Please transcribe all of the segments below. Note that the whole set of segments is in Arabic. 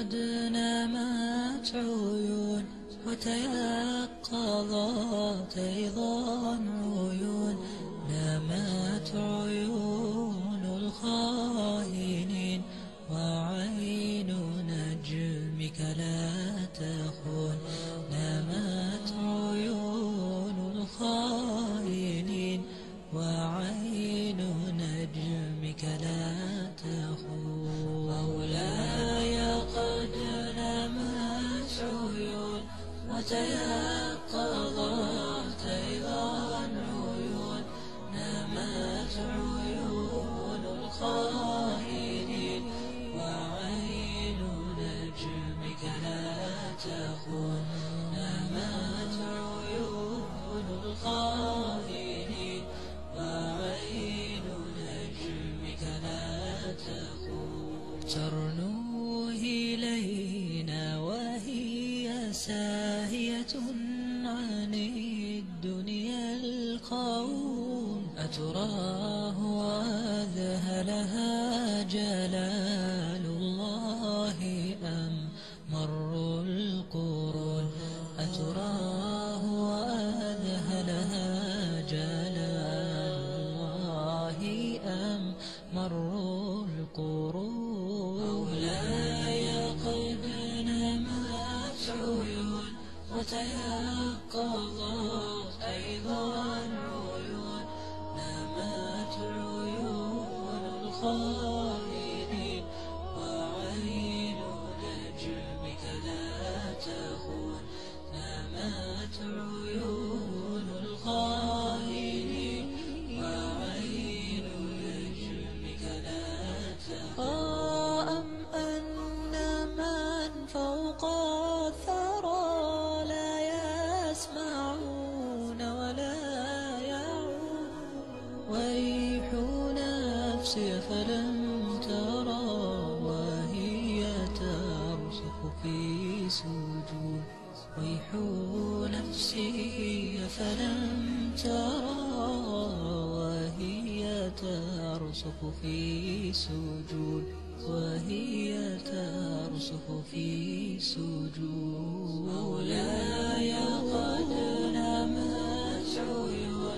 قد نامت عيون وتيقظت أيضا عيون، نامت عيون الخائنين وعين نجمك لا تخون، نامت عيون الخائنين وعين نجمك لا تخون. مولاي قد نامت عيون وتيقظت أيضا عيون، نامت عيون الخائنين وعين نجمك لا تخون، نامت عيون الخائنين وعين نجمك لا تخون. ترنو إلينا وهي ساهية عن الدنيا القوم، أتراه وأذهلها جلال الله أم مر القرون، أتراه وأذهلها جلال الله أم مر القرون. مولاي قد نامت عيون وتيقظت أيضا عيون، نامت عيون الخائنين وعين نجمك لا تخون، نامت عيون الخائنين وعين نجمك لا تخون. أم أن من فوق الثرى لا يسمعون ولا يعون، ويح نفسي فلم ترى وهي ترسخ في سجود، ويح نفسي فلم ترى وهي ترسخ في سجود، وهي ترسخ في سجود. مولاي قد نامت عيون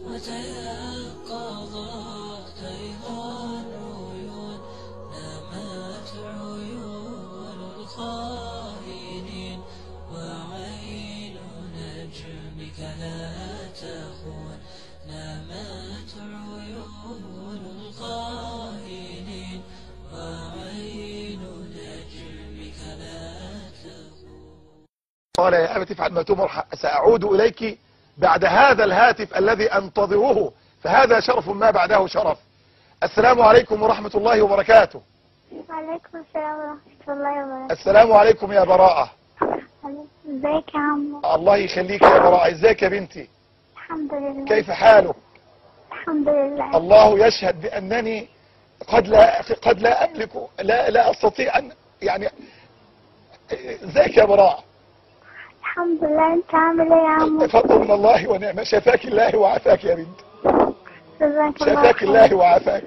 وتيقظت أيضا عيون، نامت عيون الخائنين وعين نجمك لا تخون، نامت عيون الخائنين وعين نجمك لا تخون. قال يا أبت افعل ما تؤمر سأعود إليك بعد هذا الهاتف الذي أنتظره، فهذا شرف ما بعده شرف. السلام عليكم ورحمة الله وبركاته. وعليكم السلام ورحمة الله وبركاته. السلام عليكم يا براءة. ازيك يا عمو؟ الله يخليك يا براءة. ازيك يا بنتي؟ الحمد لله. كيف حالك؟ الحمد لله. الله يشهد بأنني قد لا أملك لا أستطيع أن يعني. ازيك يا براءة؟ الحمد لله. انت عامل ايه يا عمو؟ فضل من الله ونعمة. شفاك الله وعافاك يا بنت. جزاك الله شفاك خير. الله وعافاك.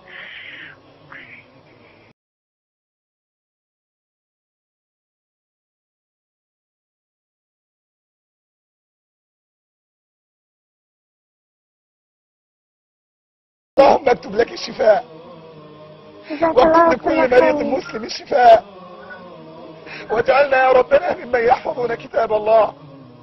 اللهم اكتب لك الشفاء جزاك واكتب الله لكل كل مريض خير. مسلم الشفاء، واجعلنا يا ربنا ممن يحفظون كتاب الله.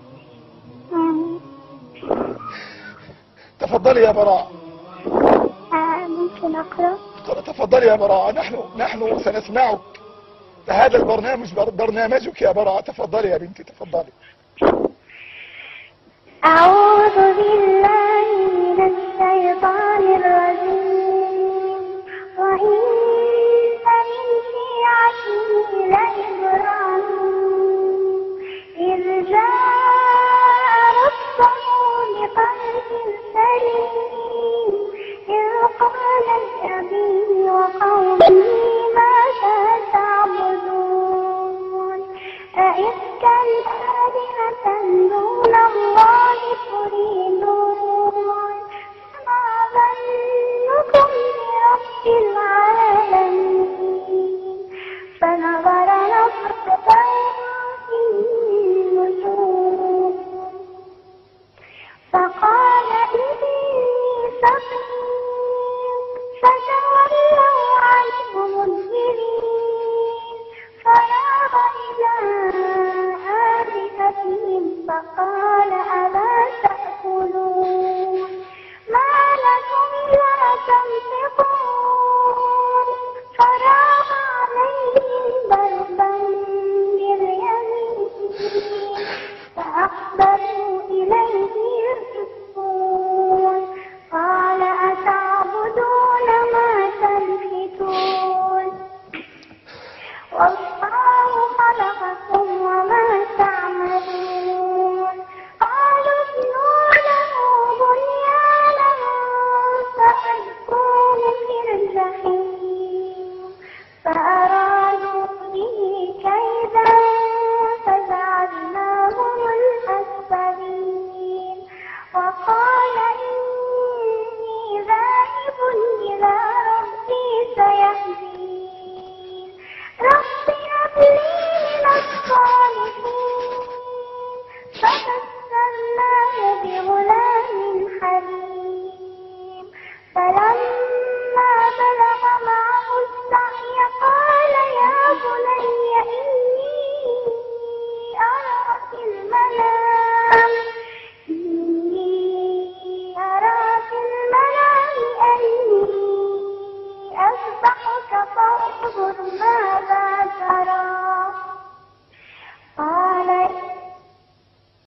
تفضلي يا براء. ممكن اقرأ؟ تفضلي يا براء. نحن سنسمعك، فهذا البرنامج برنامجك يا براء. تفضلي يا بنتي تفضلي. أعوذ بالله من الشيطان الرجيم. وإن